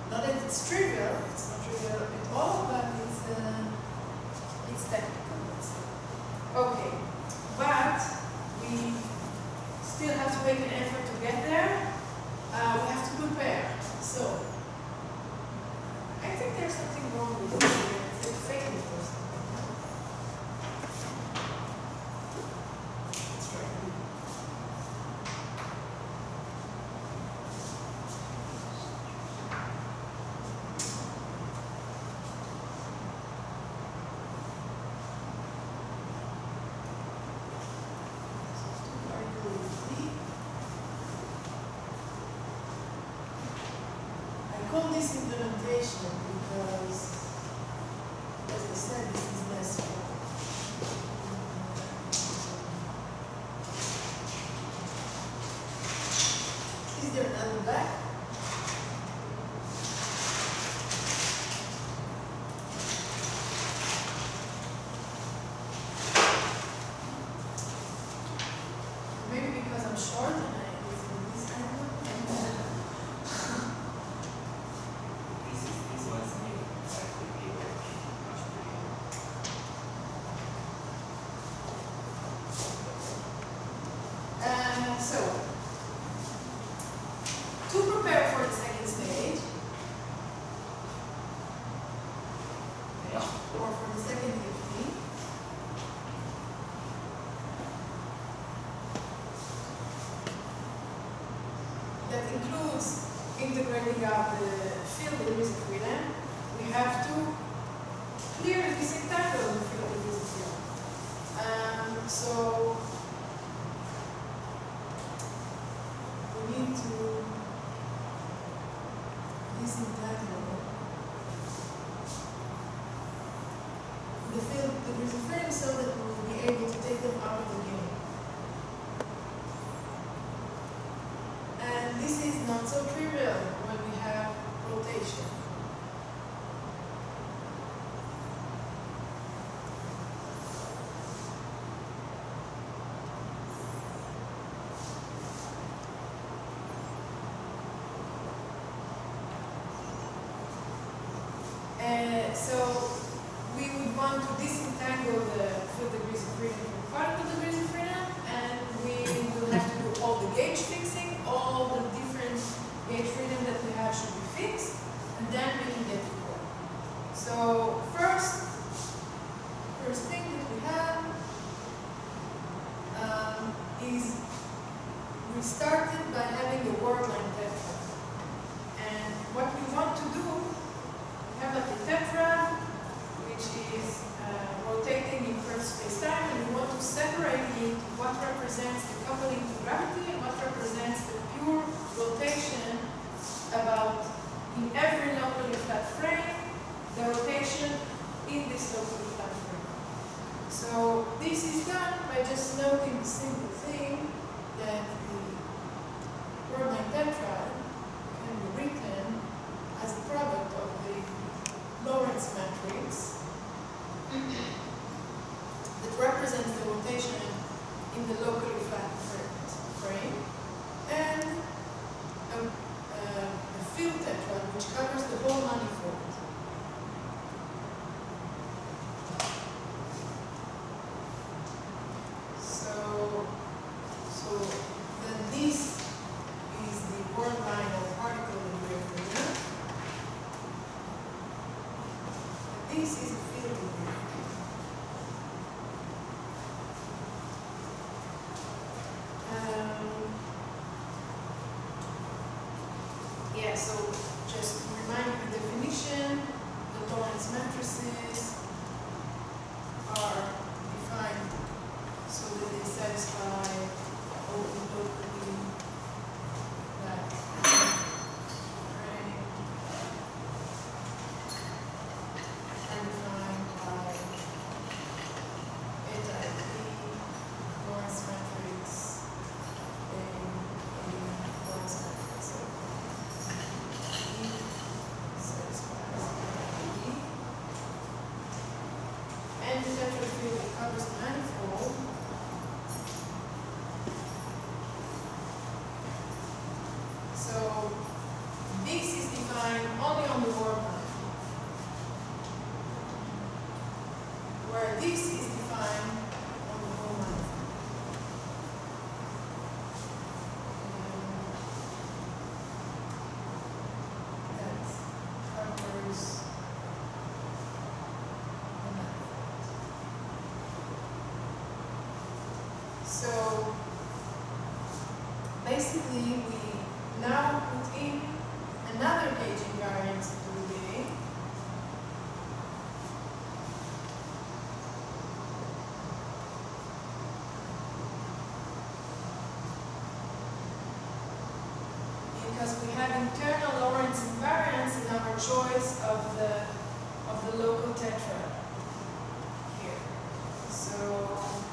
Not that it's trivial, it's not trivial at all, but it's technical, let's say. Okay, but we still have to make an effort to get there. We have to prepare. So, I think there's something wrong with this here. It's like faking it or something. Let's try it. I call this implementation because, as I said, this is less fun. Is there another back? Maybe because I'm short and I use this angle. This one's new. I could be much bigger. So, to prepare for the second stage, Yeah. or for the second technique, that includes integrating out the field degrees of freedom, we have to clearly disentangle the field degrees of freedom. So we need to disentangle the field degrees of freedom so that we will be able to take them out of the game. And this is not so trivial when we have rotation. So we would want to disentangle the field degrees of freedom from particle degrees of freedom, and we will have to do all the gauge fixing, all the different gauge freedom that we have should be fixed, and then we can get to work. So first thing that we have is we started by having the word line tetra. And what we want to do, we have like a tetra, which is rotating in first space-time, and we want to separate it into what represents the coupling to gravity and what represents the pure rotation about, in every locally flat frame, the rotation in this locally flat frame. So this is done by just noting the simple thing that the word line tetra can be written as a product of the Lorentz matrix that represents the rotation in the locally flat frame, and a field tetra which covers the whole manifold. So then this is the word line of particle degree of freedom. This is a field degree. Yeah, so just to remind you the definition, the Lorentz matrices are defined so that they satisfy all the locally flat frame and defined by lastly, we now put in another gauge invariant to the beginning. Because we have internal Lorentz invariance in our choice of the local tetrad here. So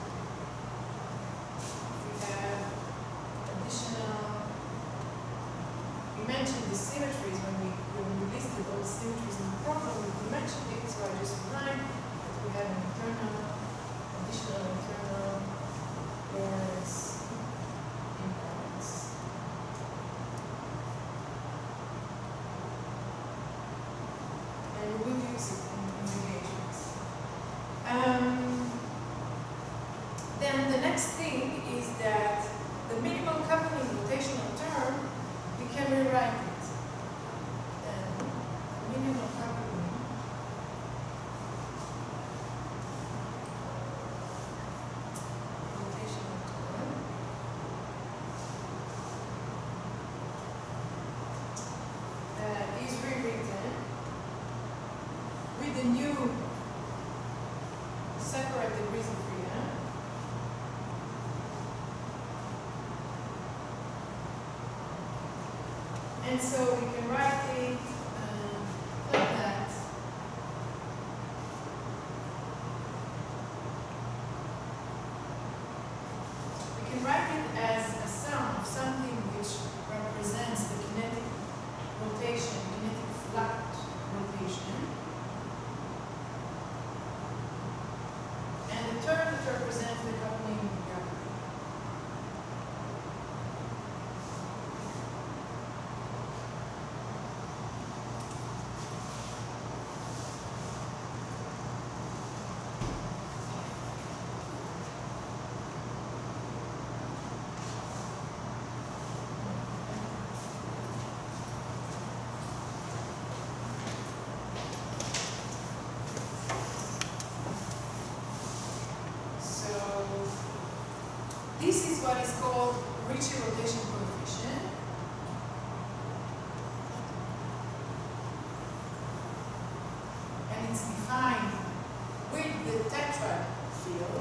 we have additional. We mentioned the symmetries when we listed all the symmetries in the problem. We mentioned it, so I just remind that we have an additional internal Lorentz invariance. And we will use it in the gauges. Then the next thing is that the minimal coupling rotational term, we can rewrite it. Then minimal coupling rotational term is rewritten with the new separate degrees of freedom. And so we can write it like that. We can write it as a sum of something which represents the kinetic rotation, kinetic flat rotation, and the term that represents the coupling gravity. This is what is called Ricci rotation coefficient. And it's defined with the tetrad field,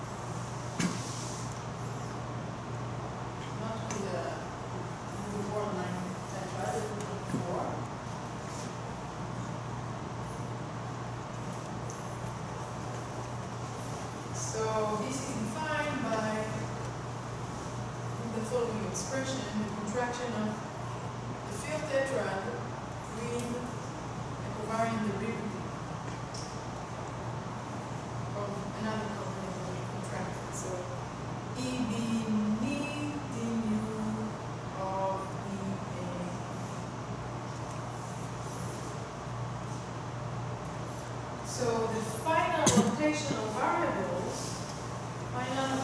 not with the borderline tetrad that we did before. So this is defined by the following expression, the contraction of the field tetrad with a covariant derivative of another component that we contracted. So EB me du of EA. So the final rotational variables, final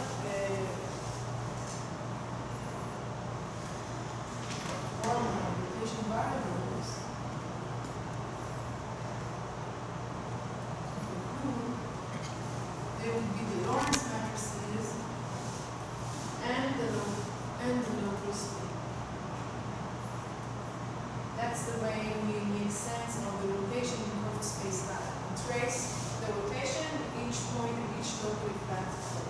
rotation variables they would be the Lorentz matrices and the local spin. That's the way we make sense of the rotation in curved space-time. We trace the rotation at each point of each locally flat plane.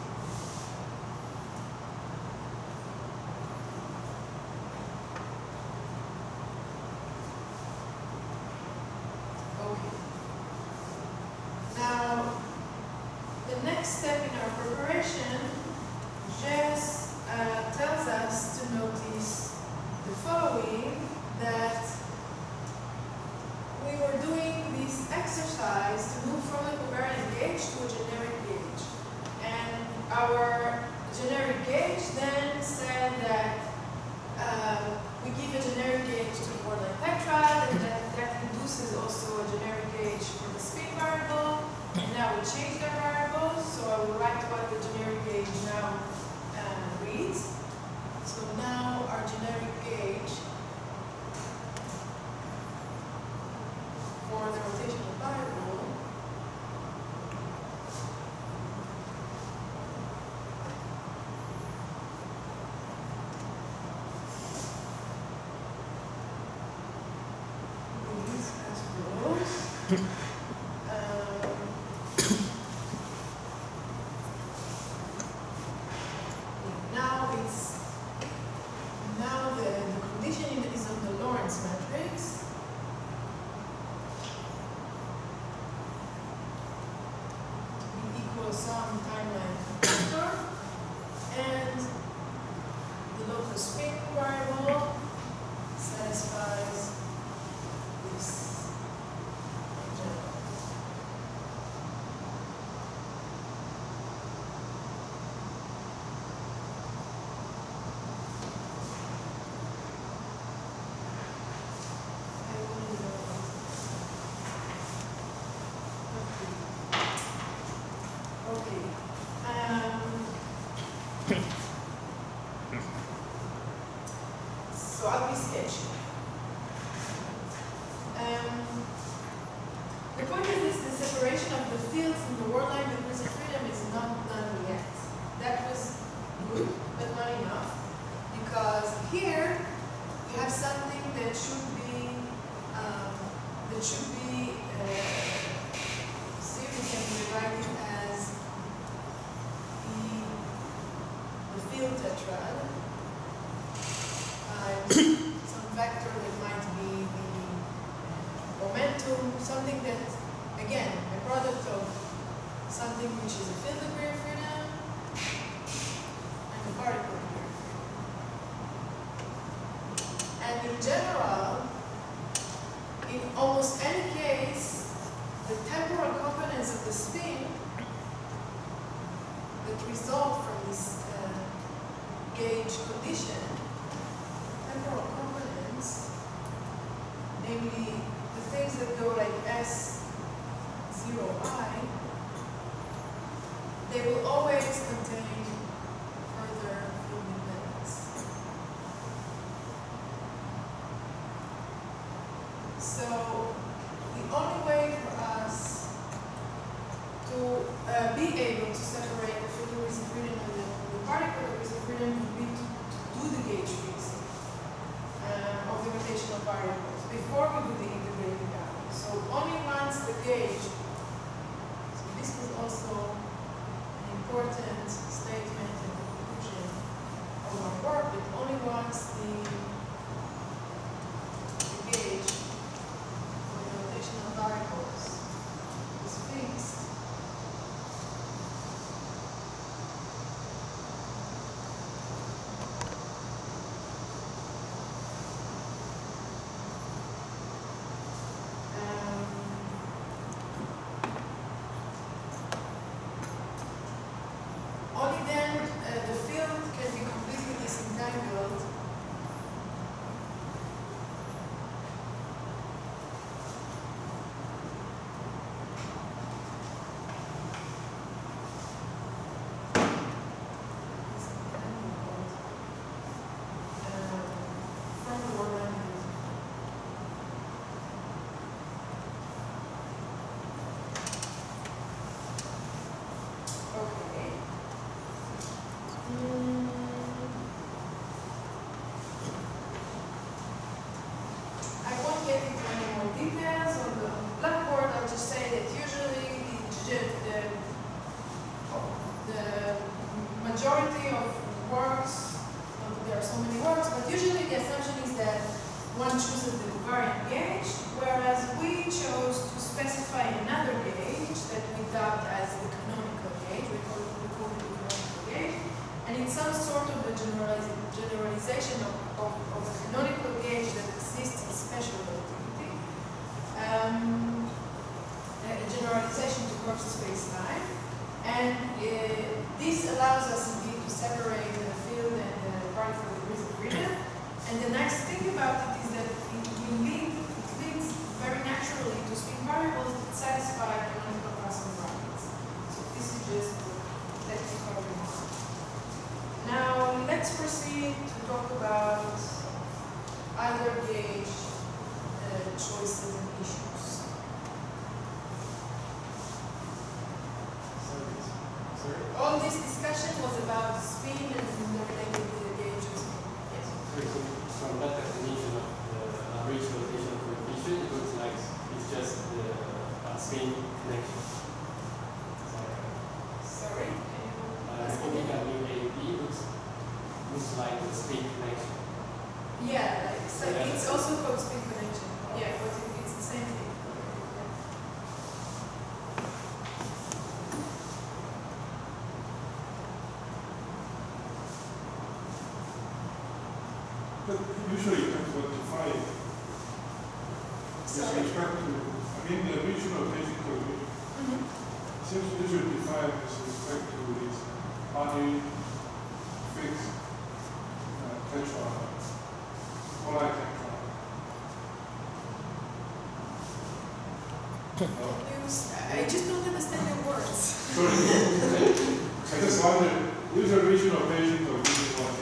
Now, the next step in our preparation just tells us to notice the following, that we were doing this exercise to move from a covariant gauge to a generic gauge. And our generic gauge then said that we give a generic gauge to the borderline tetrad, and that induces also a generic gauge for the spin variable. And now we changed our variables, so I will write what the generic gauge now reads. So now our generic gauge for the rotational variable Now the condition is on the Lorentz matrix. It equals some timeline vector, and the local spin variable satisfies this in general. So I'll be sketchy. The point is the separation of the field from the world line degrees of freedom is not done yet. That was good, but not enough. Because here we have something that should be see, we can rewrite it as the field tetrad times some vector that might be the momentum, something that, again, a product of something which is a field degree of freedom and a particle degree of freedom. And in general, in almost any case, the temporal components of the spin that result from this gauge condition, temporal components, namely the things that go like S0I, they will always contain further field independence. So the only way for us to be able to separate the field degrees of freedom and the particle degrees of freedom would be to do the gauge fixing of the rotational particles before we do the integrating out. So only once the gauge, so this was also an important statement and conclusion of our work, but only once the gauge for the rotational particles is fixed, only then the field can be completely disentangled from the world line. Okay. I won't get into any more details on the blackboard. I'll just say that usually the majority of works, not that there are so many works, but usually the assumption is that one chooses the covariant gauge, whereas we chose to specify another gauge that we dubbed as the canonical gauge. We call it the canonical gauge. And it's some sort of a generalization of a canonical gauge that exists in special relativity. A generalization to Croz's space-time. And this allows us indeed to separate the field and the particle degrees of freedom. And the nice thing about it is that it leads very naturally to spin particles that satisfy canonical Poisson brackets. So this is just a technical remark. Now let's proceed to talk about But usually you can quantify it. With Sorry? respect to, I mean, the original basic equation seems usually defined with respect to this unit fixed tetra, polite tetra. I just don't understand your words. Sorry. I just wonder, which original basic equation was